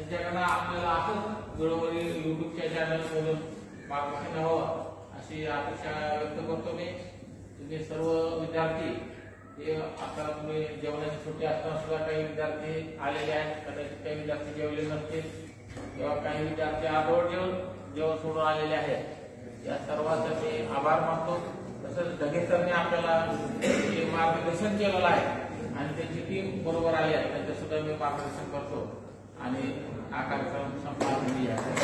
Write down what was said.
त्यांच्याकडनं आपल्याला असंच वेळोवेळी युट्यूबच्या चॅनलमधून मार्गदर्शन हवं अशी अपेक्षा व्यक्त करतो मी। तुम्ही सर्व विद्यार्थी हे आता तुम्ही जेवणाची सुट्टी असताना सुद्धा काही विद्यार्थी आलेले आहेत, कदाचित काही विद्यार्थी जेवले नसतील किंवा काही विद्यार्थी आजवळ जेवण सोडून आलेले आहेत। या सर्वांचा मी आभार मानतो। तसंच ढगे सरने आपल्याला मार्गदर्शन केलेलं आहे आणि त्यांची टीम बरोबर आली आहे, त्यांचं सुद्धा मी मार्गदर्शन करतो आणि हा कार्यक्रम संपला।